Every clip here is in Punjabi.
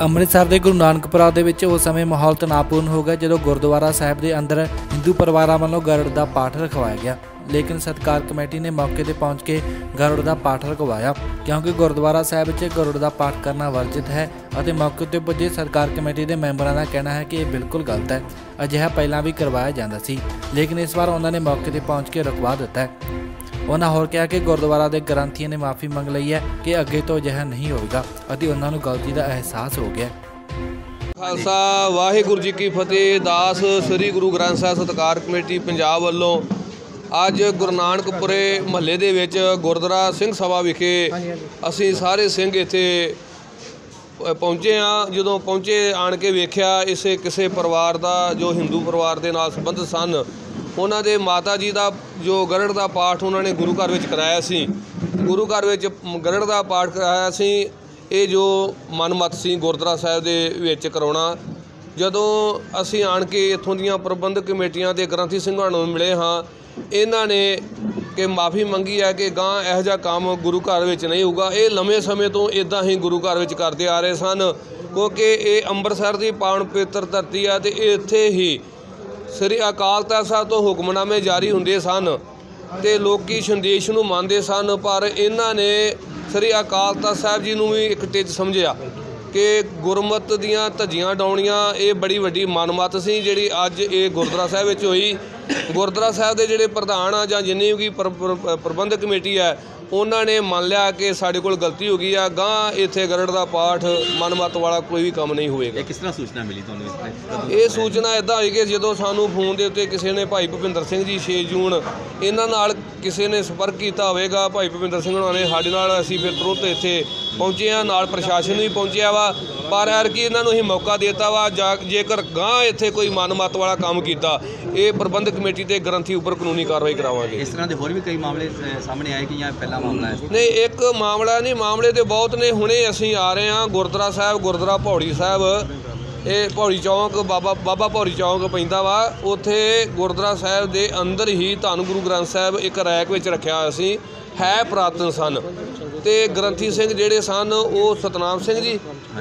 ਅੰਮ੍ਰਿਤਸਰ ਦੇ ਗੁਰੂ ਨਾਨਕਪੁਰਾ ਦੇ ਵਿੱਚ ਉਸ ਸਮੇਂ ਮਾਹੌਲ ਤਣਾਅਪੂਰਨ ਹੋ ਗਿਆ ਜਦੋਂ ਗੁਰਦੁਆਰਾ ਸਾਹਿਬ ਦੇ ਅੰਦਰ ਹਿੰਦੂ ਪਰਿਵਾਰਾਂ ਵੱਲੋਂ ਗਰੜ ਦਾ ਪਾਠ ਰਖਵਾਇਆ ਗਿਆ। लेकिन सत्कार कमेटी ने मौके पर पहुंच के गरुड़ का पाठ रखवाया क्योंकि गुरुद्वारा साहिब च गरुड़ का पाठ करना वर्जित है और मौके पर पुजे सत्कार कमेटी के मैंबरों का कहना है कि यह बिल्कुल गलत है। अजिहा पहला भी करवाया जाता सी लेकिन इस बार उन्होंने मौके पर पहुंच के रखवा दिता है। उन्होंने होर कहा कि गुरुद्वारा के ग्रंथियों ने माफ़ी मंग ली है कि अगे तो अजिहा नहीं होगा और उन्होंने गलती का एहसास हो गया। खालसा वाहिगुरू जी की फतेह। दास श्री गुरु ग्रंथ साहिब सत्कार कमेटी पंजाब वालों ਅੱਜ ਗੁਰੂ ਨਾਨਕਪੁਰੇ ਮਹੱਲੇ ਦੇ ਵਿੱਚ ਗੁਰਦੁਆਰਾ ਸਿੰਘ ਸਭਾ ਵਿਖੇ ਅਸੀਂ ਸਾਰੇ ਸਿੰਘ ਇੱਥੇ ਪਹੁੰਚੇ ਹਾਂ। ਜਦੋਂ ਪਹੁੰਚੇ ਆਣ ਕੇ ਵੇਖਿਆ ਇਸੇ ਕਿਸੇ ਪਰਿਵਾਰ ਦਾ ਜੋ ਹਿੰਦੂ ਪਰਿਵਾਰ ਦੇ ਨਾਲ ਸੰਬੰਧਿਤ ਸਨ, ਉਹਨਾਂ ਦੇ ਮਾਤਾ ਜੀ ਦਾ ਜੋ ਗਰੜ ਦਾ ਪਾਠ ਉਹਨਾਂ ਨੇ ਗੁਰੂ ਘਰ ਵਿੱਚ ਕਰਾਇਆ ਸੀ। ਗੁਰੂ ਘਰ ਵਿੱਚ ਗਰੜ ਦਾ ਪਾਠ ਕਰਾਇਆ ਸੀ। ਇਹ ਜੋ ਮਨਮਤ ਸੀ ਗੁਰਦੁਆਰਾ ਸਾਹਿਬ ਦੇ ਵਿੱਚ ਕਰਾਉਣਾ। ਜਦੋਂ ਅਸੀਂ ਆਣ ਕੇ ਇੱਥੋਂ ਦੀਆਂ ਪ੍ਰਬੰਧਕ ਕਮੇਟੀਆਂ ਦੇ ਗ੍ਰੰਥੀ ਸਿੰਘਾਂ ਨੂੰ ਮਿਲੇ ਹਾਂ, ਇਹਨਾਂ ਨੇ ਕਿ ਮਾफ़ੀ ਮੰਗੀ ਹੈ ਕਿ ਗਾਂ ਇਹੋ ਜਿਹਾ ਕੰਮ ਗੁਰੂ ਘਰ ਵਿੱਚ ਨਹੀਂ ਹੋਊਗਾ। ਇਹ ਲੰਮੇ ਸਮੇਂ ਤੋਂ ਇੱਦਾਂ ਹੀ ਗੁਰੂ ਘਰ ਵਿੱਚ ਕਰਦੇ ਆ ਰਹੇ ਸਨ ਕਿਉਂਕਿ ਇਹ ਅੰਮ੍ਰਿਤਸਰ ਦੀ ਪਾਵਨ ਪਵਿੱਤਰ ਧਰਤੀ ਆ ਅਤੇ ਇੱਥੇ ਹੀ ਸ੍ਰੀ ਅਕਾਲ ਤਖ਼ਤ ਸਾਹਿਬ ਤੋਂ ਹੁਕਮਨਾਮੇ ਜਾਰੀ ਹੁੰਦੇ ਸਨ ਅਤੇ ਲੋਕ ਸੰਦੇਸ਼ ਨੂੰ ਮੰਨਦੇ ਸਨ। ਪਰ ਇਹਨਾਂ ਨੇ ਸ੍ਰੀ ਅਕਾਲ ਤਖ਼ਤ ਸਾਹਿਬ ਜੀ ਨੂੰ ਵੀ ਇੱਕ ਟਿੱਚ ਸਮਝਿਆ ਕਿ ਗੁਰਮਤ ਦੀਆਂ ਧੱਜੀਆਂ ਡਾਉਣੀਆਂ ਇਹ ਬੜੀ ਵੱਡੀ ਮਨਮੱਤ ਸੀ ਜਿਹੜੀ ਅੱਜ ਇਹ ਗੁਰਦੁਆਰਾ ਸਾਹਿਬ ਵਿੱਚ ਹੋਈ। ਗੁਰਦੁਆਰਾ ਸਾਹਿਬ ਦੇ ਜਿਹੜੇ ਪ੍ਰਧਾਨ ਆ ਜਾਂ ਜਿੰਨੀ ਵੀ ਪ੍ਰਬੰਧਕ ਕਮੇਟੀ ਹੈ ਉਹਨਾਂ ਨੇ ਮੰਨ ਲਿਆ ਕਿ ਸਾਡੇ ਕੋਲ ਗਲਤੀ ਹੋ ਗਈ ਆ, ਗਾਂ ਇੱਥੇ ਗਰੜ ਦਾ ਪਾਠ ਮਨਮੱਤ ਵਾਲਾ ਕੋਈ ਵੀ ਕੰਮ ਨਹੀਂ ਹੋਵੇਗਾ। ਕਿਸ ਤਰ੍ਹਾਂ ਸੂਚਨਾ ਮਿਲੀ ਤੁਹਾਨੂੰ? ਇਹ ਸੂਚਨਾ ਇੱਦਾਂ ਹੋਈ ਕਿ ਜਦੋਂ ਸਾਨੂੰ ਫੋਨ ਦੇ ਉੱਤੇ ਕਿਸੇ ਨੇ ਭਾਈ ਭੁਪਿੰਦਰ ਸਿੰਘ ਜੀ 6 ਜੂਨ ਇਹਨਾਂ ਨਾਲ ਕਿਸੇ ਨੇ ਸੰਪਰਕ ਕੀਤਾ ਹੋਵੇਗਾ। ਭਾਈ ਭੁਪਿੰਦਰ ਸਿੰਘ ਉਹਨਾਂ ਨੇ ਸਾਡੇ ਨਾਲ, ਅਸੀਂ ਫਿਰ ਤੁਰੰਤ ਇੱਥੇ ਪਹੁੰਚੇ ਹਾਂ, ਨਾਲ ਪ੍ਰਸ਼ਾਸਨ ਵੀ ਪਹੁੰਚਿਆ ਵਾ। ਪਰ ਐਰਕੀ ਇਹਨਾਂ ਨੂੰ ਅਸੀਂ ਮੌਕਾ ਦੇ ਦਿੱਤਾ ਵਾ ਜੇਕਰ ਗਾਂ ਇੱਥੇ ਕੋਈ ਮਨਮੱਤ ਵਾਲਾ ਕੰਮ ਕੀਤਾ ਇਹ ਪ੍ਰਬੰਧਕ ਕਮੇਟੀ ਤੇ ਗ੍ਰੰਥੀ ਉੱਪਰ ਕਾਨੂੰਨੀ ਕਾਰਵਾਈ ਕਰਾਵਾਂਗੇ। ਇਸ ਤਰ੍ਹਾਂ ਦੇ ਹੋਰ ਵੀ ਕਈ ਮਾਮਲੇ ਸਾਹਮਣੇ ਆਏ ਕਿ ਜਾਂ ਪਹਿਲਾ ਮਾਮਲਾ ਹੈ? ਨਹੀਂ, ਇੱਕ ਮਾਮਲਾ ਨਹੀਂ, ਮਾਮਲੇ ਤੇ ਬਹੁਤ ਨੇ। ਹੁਣੇ ਅਸੀਂ ਆ ਰਹੇ ਹਾਂ ਗੁਰਦੁਆਰਾ ਸਾਹਿਬ, ਗੁਰਦੁਆਰਾ ਭੌੜੀ ਸਾਹਿਬ, ਇਹ ਭੌੜੀ ਚੌਂਕ ਬਾਬਾ ਭੌੜੀ ਚੌਂਕ ਪੈਂਦਾ ਵਾ। ਉੱਥੇ ਗੁਰਦੁਆਰਾ ਸਾਹਿਬ ਦੇ ਅੰਦਰ ਹੀ ਧੰਨ ਗੁਰੂ ਗ੍ਰੰਥ ਸਾਹਿਬ ਇੱਕ ਰੈਕ ਵਿੱਚ ਰੱਖਿਆ ਹੋਇਆ ਸੀ, ਹੈ ਪੁਰਾਤਨ ਸਨ। ਅਤੇ ਗ੍ਰੰਥੀ ਸਿੰਘ ਜਿਹੜੇ ਸਨ ਉਹ ਸਤਨਾਮ ਸਿੰਘ ਜੀ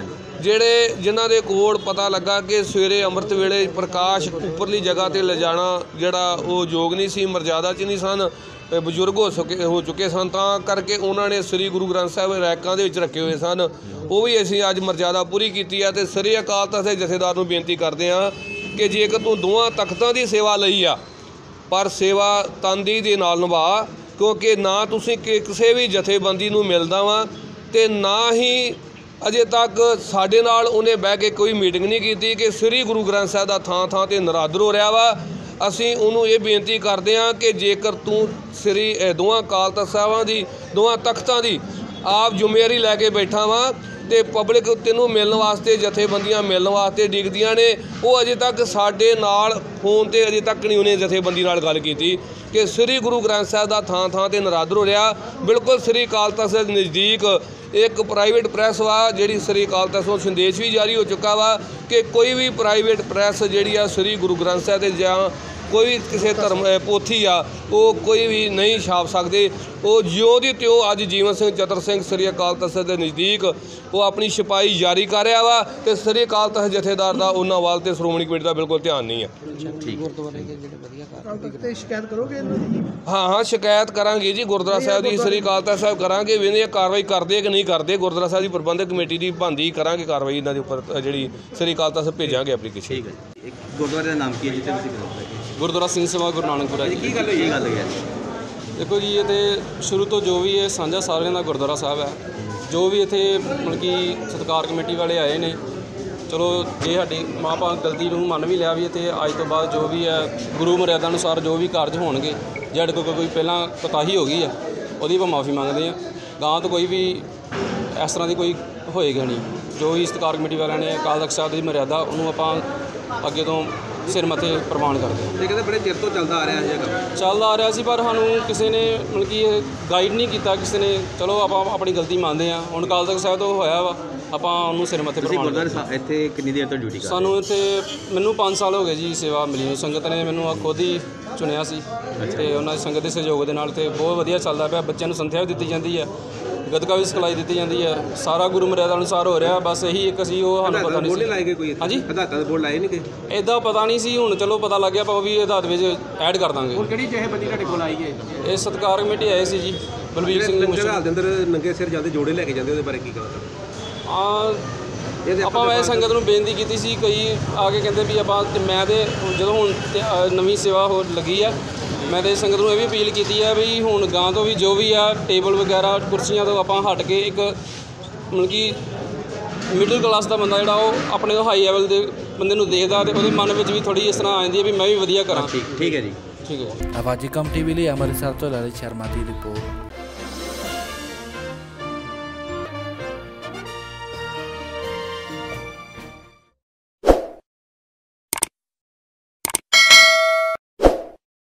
ਜਿਨ੍ਹਾਂ ਦੇ ਕੋਲ ਪਤਾ ਲੱਗਾ ਕਿ ਸਵੇਰੇ ਅੰਮ੍ਰਿਤ ਵੇਲੇ ਪ੍ਰਕਾਸ਼ ਉੱਪਰਲੀ ਜਗ੍ਹਾ 'ਤੇ ਲਿਜਾਣਾ ਜਿਹੜਾ ਉਹ ਯੋਗ ਨਹੀਂ ਸੀ, ਮਰਜ਼ਾਦਾ 'ਚ ਨਹੀਂ ਸਨ, ਬਜ਼ੁਰਗ ਹੋ ਚੁੱਕੇ ਸਨ, ਤਾਂ ਕਰਕੇ ਉਹਨਾਂ ਨੇ ਸ੍ਰੀ ਗੁਰੂ ਗ੍ਰੰਥ ਸਾਹਿਬ ਰੈਕਾਂ ਦੇ ਵਿੱਚ ਰੱਖੇ ਹੋਏ ਸਨ। ਉਹ ਵੀ ਅਸੀਂ ਅੱਜ ਮਰਜ਼ਾਦਾ ਪੂਰੀ ਕੀਤੀ ਹੈ ਅਤੇ ਸ੍ਰੀ ਅਕਾਲ ਤਖ਼ਤ ਦੇ ਜਥੇਦਾਰ ਨੂੰ ਬੇਨਤੀ ਕਰਦੇ ਹਾਂ ਕਿ ਜੇਕਰ ਤੂੰ ਦੋਵਾਂ ਤਖ਼ਤਾਂ ਦੀ ਸੇਵਾ ਲਈ ਆ ਪਰ ਸੇਵਾ ਤਨਦੇਹੀ ਦੇ ਨਾਲ ਨਿਭਾ, ਕਿਉਂਕਿ ਨਾ ਤੁਸੀਂ ਕਿਸੇ ਵੀ ਜਥੇਬੰਦੀ ਨੂੰ ਮਿਲਦਾ ਵਾ ਅਤੇ ਨਾ ਹੀ ਅਜੇ ਤੱਕ ਸਾਡੇ ਨਾਲ ਉਹਨੇ ਬਹਿ ਕੇ ਕੋਈ ਮੀਟਿੰਗ ਨਹੀਂ ਕੀਤੀ ਕਿ ਸ੍ਰੀ ਗੁਰੂ ਗ੍ਰੰਥ ਸਾਹਿਬ ਦਾ ਥਾਂ ਥਾਂ 'ਤੇ ਨਿਰਾਦਰ ਹੋ ਰਿਹਾ ਵਾ। ਅਸੀਂ ਉਹਨੂੰ ਇਹ ਬੇਨਤੀ ਕਰਦੇ ਹਾਂ ਕਿ ਜੇਕਰ ਤੂੰ ਸ੍ਰੀ ਦੋਵਾਂ ਅਕਾਲ ਤਖ਼ਤ ਸਾਹਿਬਾਂ ਦੀ, ਦੋਵਾਂ ਤਖ਼ਤਾਂ ਦੀ ਆਪ ਜ਼ਿੰਮੇਵਾਰੀ ਲੈ ਕੇ ਬੈਠਾ ਵਾਂ ਅਤੇ ਪਬਲਿਕ ਤੈਨੂੰ ਮਿਲਣ ਵਾਸਤੇ, ਜਥੇਬੰਦੀਆਂ ਮਿਲਣ ਵਾਸਤੇ ਡਿੱਗਦੀਆਂ ਨੇ, ਉਹ ਅਜੇ ਤੱਕ ਸਾਡੇ ਨਾਲ ਫੋਨ 'ਤੇ ਅਜੇ ਤੱਕ ਨਹੀਂ ਉਹਨੇ ਜਥੇਬੰਦੀ ਨਾਲ ਗੱਲ ਕੀਤੀ ਕਿ ਸ੍ਰੀ ਗੁਰੂ ਗ੍ਰੰਥ ਸਾਹਿਬ ਦਾ ਥਾਂ ਥਾਂ 'ਤੇ ਨਿਰਾਦਰ ਹੋ ਰਿਹਾ। ਬਿਲਕੁਲ ਸ੍ਰੀ ਅਕਾਲ ਤਖ਼ਤ ਸਾਹਿਬ ਦੇ ਨਜ਼ਦੀਕ ਇੱਕ ਪ੍ਰਾਈਵੇਟ ਪ੍ਰੈਸ ਵਾ ਜਿਹੜੀ ਸ੍ਰੀ ਅਕਾਲ ਤਖ਼ਤ ਤੋਂ ਸੰਦੇਸ਼ ਵੀ ਜਾਰੀ ਹੋ ਚੁੱਕਾ ਵਾ ਕਿ ਕੋਈ ਵੀ ਪ੍ਰਾਈਵੇਟ ਪ੍ਰੈਸ ਜਿਹੜੀ ਆ ਸ੍ਰੀ ਗੁਰੂ ਗ੍ਰੰਥ ਸਾਹਿਬ ਦੇ ਜਾਂ ਕੋਈ ਵੀ ਕਿਸੇ ਧਰਮ ਪੋਥੀ ਆ ਉਹ ਕੋਈ ਵੀ ਨਹੀਂ ਛਾਪ ਸਕਦੇ। ਉਹ ਜਿਉਂ ਦੀ ਤਿਉਂ ਅੱਜ ਜੀਵਨ ਸਿੰਘ ਚਤਰ ਸਿੰਘ ਸ੍ਰੀ ਅਕਾਲ ਤਖ਼ਤ ਦੇ ਨਜ਼ਦੀਕ ਉਹ ਆਪਣੀ ਛਪਾਈ ਜਾਰੀ ਕਰ ਰਿਹਾ ਵਾ ਅਤੇ ਸ੍ਰੀ ਅਕਾਲ ਤਖ਼ਤ ਜਥੇਦਾਰ ਦਾ ਉਹਨਾਂ ਵੱਲ ਅਤੇ ਸ਼੍ਰੋਮਣੀ ਕਮੇਟੀ ਦਾ ਬਿਲਕੁਲ ਧਿਆਨ ਨਹੀਂ ਹੈ। ਸ਼ਿਕਾਇਤ ਕਰੋਗੇ? ਹਾਂ, ਸ਼ਿਕਾਇਤ ਕਰਾਂਗੇ ਜੀ ਗੁਰਦੁਆਰਾ ਸਾਹਿਬ ਦੀ, ਸ੍ਰੀ ਅਕਾਲ ਤਖ਼ਤ ਸਾਹਿਬ ਕਰਾਂਗੇ ਵੀ ਇਹ ਕਾਰਵਾਈ ਕਰਦੇ ਕਿ ਨਹੀਂ ਕਰਦੇ। ਗੁਰਦੁਆਰਾ ਸਾਹਿਬ ਦੀ ਪ੍ਰਬੰਧਕ ਕਮੇਟੀ ਦੀ ਬਣਦੀ ਕਰਾਂਗੇ ਕਾਰਵਾਈ ਇਹਨਾਂ ਦੇ ਉੱਪਰ, ਜਿਹੜੀ ਸ੍ਰੀ ਅਕਾਲ ਤਖ਼ਤ ਸਾਹਿਬ ਭੇਜਾਂਗੇ ਐਪਲੀਕੇਸ਼ਨ। ਠੀਕ ਹੈ। ਗੁਰਦੁਆਰੇ ਦਾ ਨਾਮ ਕੀ ਹੈ ਜਿੱਥੇ ਤੁਸੀਂ? ਗੁਰਦੁਆਰਾ ਸਿੰਘ ਸਭਾ ਗੁਰੂ ਨਾਨਕਪੁਰਾ ਜੀ। ਕੀ ਗੱਲ ਹੋਈ? ਇਹ ਗੱਲ ਹੈ ਦੇਖੋ ਜੀ, ਇਹ ਤਾਂ ਸ਼ੁਰੂ ਤੋਂ ਜੋ ਵੀ ਇਹ ਸਾਂਝਾ ਸਾਰਿਆਂ ਦਾ ਗੁਰਦੁਆਰਾ ਸਾਹਿਬ ਹੈ। ਜੋ ਵੀ ਇੱਥੇ ਮਤਲਬ ਕਿ ਸਤਿਕਾਰ ਕਮੇਟੀ ਵਾਲੇ ਆਏ ਨੇ, ਚਲੋ ਇਹ ਸਾਡੀ ਆਪਾਂ ਗਲਤੀ ਨੂੰ ਮੰਨ ਵੀ ਲਿਆ ਵੀ ਅਤੇ ਅੱਜ ਤੋਂ ਬਾਅਦ ਜੋ ਵੀ ਹੈ ਗੁਰੂ ਮਰਿਆਦਾ ਅਨੁਸਾਰ ਜੋ ਵੀ ਕਾਰਜ ਹੋਣਗੇ, ਜੇ ਸਾਡੇ ਕੋਲ ਕੋਈ ਪਹਿਲਾਂ ਕੋਤਾਹੀ ਹੋ ਗਈ ਆ ਉਹਦੀ ਆਪਾਂ ਮਾफ़ੀ ਮੰਗਦੇ ਹਾਂ। ਗਾਂ ਤੋਂ ਕੋਈ ਵੀ ਇਸ ਤਰ੍ਹਾਂ ਦੀ ਕੋਈ ਹੋਏਗਾ ਨਹੀਂ। ਜੋ ਵੀ ਸਤਿਕਾਰ ਕਮੇਟੀ ਵਾਲਿਆਂ ਨੇ ਅਕਾਲ ਤਖ਼ਤ ਸਾਹਿਬ ਦੀ ਮਰਿਆਦਾ ਉਹਨੂੰ ਆਪਾਂ ਅੱਗੇ ਤੋਂ ਸਿਰ ਮੱਥੇ ਪ੍ਰਵਾਨ ਕਰਦੇ ਹਾਂ। ਇਹ ਕਹਿੰਦੇ ਬੜੇ ਚਿਰ ਤੋਂ ਚੱਲਦਾ ਆ ਰਿਹਾ ਇਹ ਕੰਮ? ਚੱਲਦਾ ਆ ਰਿਹਾ ਸੀ ਪਰ ਸਾਨੂੰ ਕਿਸੇ ਨੇ ਮਤਲਬ ਕਿ ਇਹ ਗਾਈਡ ਨਹੀਂ ਕੀਤਾ ਕਿਸੇ ਨੇ। ਚਲੋ ਆਪਾਂ ਆਪਣੀ ਗਲਤੀ ਮੰਨਦੇ ਹਾਂ। ਹੁਣ ਅਕਾਲ ਤਖ਼ਤ ਸਾਹਿਬ ਤੋਂ ਹੋਇਆ ਵਾ, ਆਪਾਂ ਉਹਨੂੰ ਸਿਰ ਮੱਥੇ ਪ੍ਰਵਾਨ ਕਰਦੇ। ਇੱਥੇ ਕਿੰਨੀ ਦੇਰ ਤੋਂ ਡਿਊਟੀ ਕਰ? ਸਾਨੂੰ ਇੱਥੇ ਮੈਨੂੰ 5 ਸਾਲ ਹੋ ਗਏ ਜੀ ਸੇਵਾ ਮਿਲੀ। ਸੰਗਤ ਨੇ ਮੈਨੂੰ ਖੁਦ ਹੀ ਚੁਣਿਆ ਸੀ ਅਤੇ ਉਹਨਾਂ ਦੀ ਸੰਗਤ ਦੇ ਸਹਿਯੋਗ ਦੇ ਨਾਲ ਅਤੇ ਬਹੁਤ ਵਧੀਆ ਚੱਲਦਾ ਪਿਆ। ਬੱਚਿਆਂ ਨੂੰ ਸੰਥਿਆ ਵੀ ਦਿੱਤੀ ਜਾਂਦੀ ਹੈ ਗੱਤਕਾ ਵੀ ਸਿਖਲਾਈ ਦਿੱਤੀ ਜਾਂਦੀ ਹੈ। ਸਾਰਾ ਗੁਰੂ ਮਰਿਆਦਾ ਅਨੁਸਾਰ ਹੋ ਰਿਹਾ। ਬਸ ਇਹੀ ਇੱਕ ਅਸੀਂ ਉਹ ਸਾਨੂੰ ਪਤਾ ਨਹੀਂ ਬੋਰਡ ਸੀ। ਲਾਏ ਗਏ ਕੋਈ ਹਾਂਜੀ ਆਧਾਰ ਬੋਰਡ ਲਾਏ ਨਹੀਂ ਗਏ ਇੱਦਾਂ ਪਤਾ ਨਹੀਂ ਸੀ। ਹੁਣ ਚਲੋ ਪਤਾ ਲੱਗ ਗਿਆ, ਆਪਾਂ ਉਹ ਵੀ ਆਧਾਰ ਵਿੱਚ ਐਡ ਕਰ ਦਾਂਗੇ। ਹੁਣ ਕਿਹੜੀ ਜਥੇਬੰਦੀ ਤੁਹਾਡੇ ਕੋਲ ਆਈ ਹੈ? ਇਹ ਸਤਿਕਾਰ ਕਮੇਟੀ ਆਏ ਸੀ ਜੀ, ਬਲਬੀਰ ਸਿੰਘ ਜੀ ਲੰਗਰ ਹਾਲ ਦੇ ਅੰਦਰ ਨੰਗੇ ਸਿਰ ਜਾਂਦੇ ਜੋੜੇ ਲੈ ਕੇ ਜਾਂਦੇ, ਉਹਦੇ ਬਾਰੇ ਕੀ ਕਹੋ? ਆਪਾਂ ਵੈਸੇ ਸੰਗਤ ਨੂੰ ਬੇਨਤੀ ਕੀਤੀ ਸੀ, ਕਈ ਆ ਕੇ ਕਹਿੰਦੇ ਵੀ ਆਪਾਂ ਮੈਂ ਤੇ ਜਦੋਂ ਹੁਣ ਨਵੀਂ ਸੇਵਾ ਹੋ ਲੱਗੀ ਆ, ਮੈਂ ਤੇ ਸੰਗਤ ਨੂੰ ਇਹ ਵੀ ਅਪੀਲ ਕੀਤੀ ਹੈ ਵੀ ਹੁਣ ਗਾਂ ਤੋਂ ਵੀ ਜੋ ਵੀ ਆ ਟੇਬਲ ਵਗੈਰਾ ਕੁਰਸੀਆਂ ਤੋਂ ਆਪਾਂ ਹਟ ਕੇ ਇੱਕ ਮਤਲਬ ਕਿ ਮਿਡਲ ਕਲਾਸ ਦਾ ਬੰਦਾ ਜਿਹੜਾ ਉਹ ਆਪਣੇ ਤੋਂ ਹਾਈ ਲੈਵਲ ਦੇ ਬੰਦੇ ਨੂੰ ਦੇਖਦਾ ਤੇ ਉਹਦੇ ਮਨ ਵਿੱਚ ਵੀ ਥੋੜੀ ਇਸ ਤਰ੍ਹਾਂ ਆ ਜਾਂਦੀ ਹੈ ਵੀ ਮੈਂ ਵੀ ਵਧੀਆ ਕਰਾਂ। ਠੀਕ ਹੈ ਜੀ। ਠੀਕ ਹੈ। ਆਵਾਜ਼ੀ ਕਮ ਟੀਵੀ ਲਈ ਅੰਮ੍ਰਿਤਸਰ ਤੋਂ ਲਲਿਤ ਸ਼ਰਮਾ ਦੀ ਰਿਪੋਰਟ।